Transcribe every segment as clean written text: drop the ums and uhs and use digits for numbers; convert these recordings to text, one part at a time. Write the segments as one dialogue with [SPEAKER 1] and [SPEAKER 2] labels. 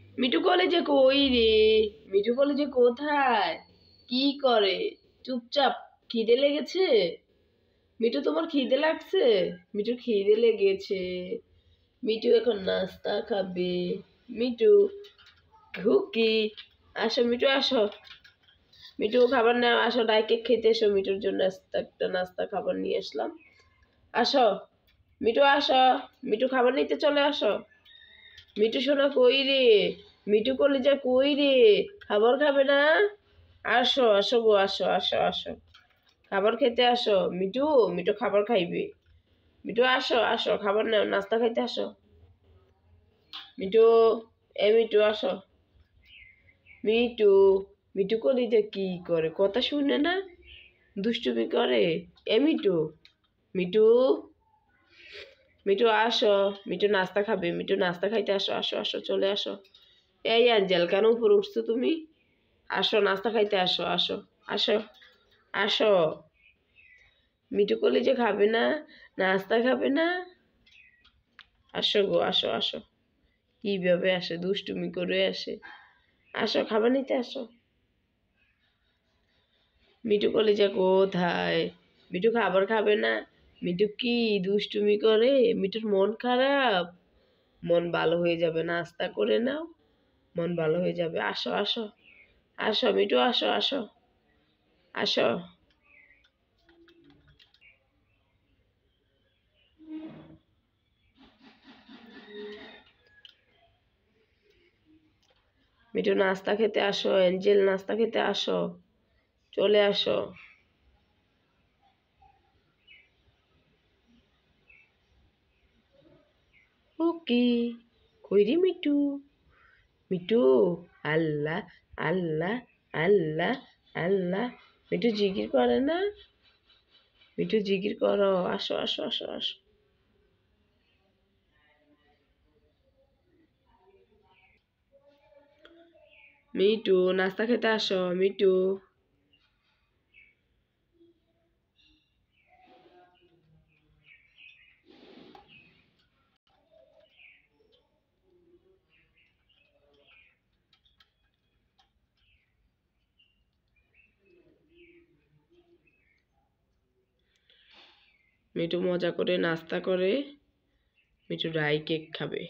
[SPEAKER 1] মিঠু কলেজে কই রে? মিঠু কলেজে কোথায়? কি করে? চুপচাপ। খিদে লেগেছে? মিঠু তোমার খিদে লাগছে? মিঠু খিদে লেগেছে। মিঠু এখন নাস্তা খাবে। মিঠু খুকি, আসো মিঠু আসো। মিঠু খাবার নাও, আসো ডাইকে খেতে এসো। মিঠুর জন্য একটা নাস্তা খাবার নিয়ে আসলাম। আসো মিঠু আসো। মিঠু খাবার নিতে চলে আসো। মিঠু সোনা কই রে? মিঠু কলিজা কই রে? খাবার খাবে না? আসো আসো গো, আসো আসো আসো, খাবার খেতে আসো। মিঠু, মিঠু খাবার খাইবে। মিঠু আসো আসো, খাবার নাও, নাস্তা খাইতে আসো। মিঠু, এ মিঠু আসো। মিঠু, মিঠু কলিজা কি করে? কথা শুনে না, দুষ্টুমি করে। এ মিঠু, মিঠু, মিঠু আসো। মিঠু নাস্তা খাবে। মিঠু নাস্তা খাইতে আসো, আসো আসো, চলে আসো। এই অ্যাঞ্জেল, কেন উপরে উঠছো তুমি? আসো নাস্তা খাইতে আসো, আসো আসো আসো। মিঠু কলিজা খাবে না? নাস্তা খাবে না? আসো গো, আসো আসো। কিভাবে আসে, দুষ্টুমি করে আসে। আসো খাবার নিতে আসো। মিঠু কলিজা কোথায়? মিঠু খাবার খাবে না? মিঠু কি দুষ্টুমি করে? মিঠুর মন খারাপ। মন ভালো হয়ে যাবে, নাস্তা করে নাও, মন ভালো হয়ে যাবে। আসো আসো আসো মিঠু, আসো আসো আসো। মিঠু নাস্তা খেতে আসো। এঞ্জেল নাস্তা খেতে আসো, চলে আসো। ওকে, কইরি মিঠু? মিঠু, আল্লাহ আল্লাহ আল্লাহ আল্লাহ। মিঠু জিকির করে না? মিঠু জিকির করো। আসো আসো আসো আসো। মিঠু নাস্তা খেতে আসো। মিঠু, মিঠু মজা করে নাস্তা করে। মিঠু ড্রাই কেক খাবে।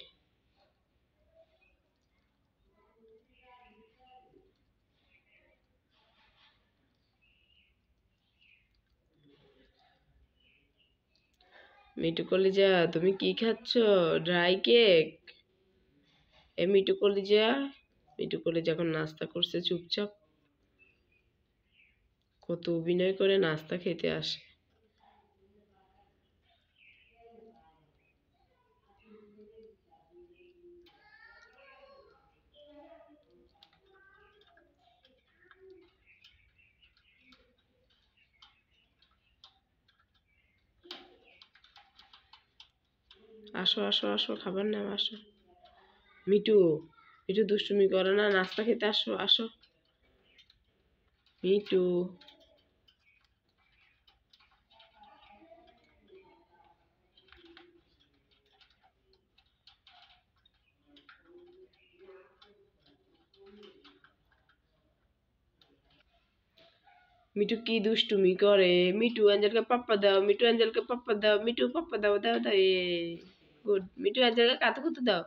[SPEAKER 1] মিঠু কলিজা, তুমি কি খাচ্ছ? Dry cake? এ মিঠু কলিজা, মিঠু কলিজা এখন নাস্তা করছে চুপচাপ। কত অভিনয় করে নাস্তা খেতে আসে। আসো আসো আসো, খাবার নাও, আসো। মিঠু, মিঠু দুষ্টুমি করে না, নাস্তা খেতে আসো আসো। মিঠু, মিঠু কি দুষ্টুমি করে? মিঠু অ্যাঞ্জেলকে পাপ্পা দাও। মিঠু অ্যাঞ্জেলকে পাপ্পা দাও। মিঠু পাপ্পা দাও, দাও দাও, এ গুড। মিঠু অ্যাঞ্জেলকে কাতে কুতু দাও।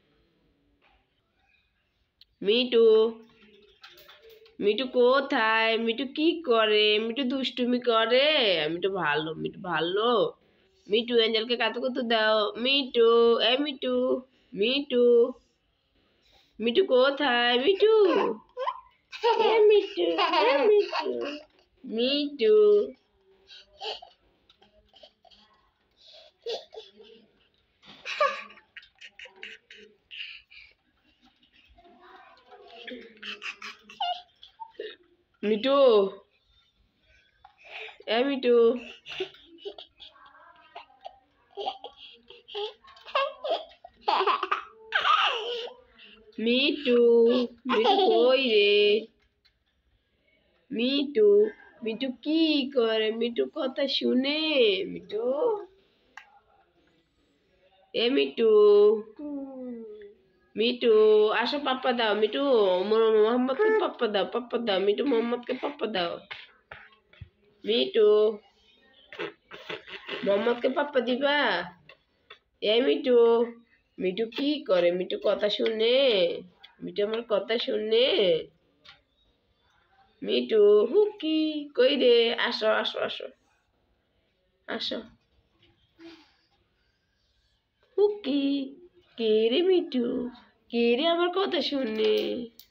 [SPEAKER 1] মিঠু, মিঠু কোথায়? মিঠু কি করে? মিঠু দুষ্টুমি করে? মিঠু ভালো, মিঠু ভালো। মিঠু অ্যাঞ্জেলকে কাতে কুতু দাও। মিঠু, এ মিঠু, মিঠু, মিঠু কোথায়? মিঠু, এ মিঠু, এ মিঠু, মিঠু, মিঠু, এ মিঠু, মিঠু, মিঠু কই রে? মিঠু, মিঠু কি করে? মিঠু কথা শুনে? মিঠু, এ মিঠু, মিটু আসো পাপ্পা দাও। মিটু মোহাম্মদকে পাপ্পা দাও, পাপ্পা দাও। মিটু মোহাম্মদকে পাপ্পা দাও। মিটু মোহাম্মদকে পাপ্পা দিবা? এই মিটু, মিটু কি করে? মিটু কথা শুনে? মিটু আমার কথা শুনে? মিটু হুকি কই রে? আসো আসো আসো আসো। হুকি কে রে? মিটু কে রে আমার কথা শুনে?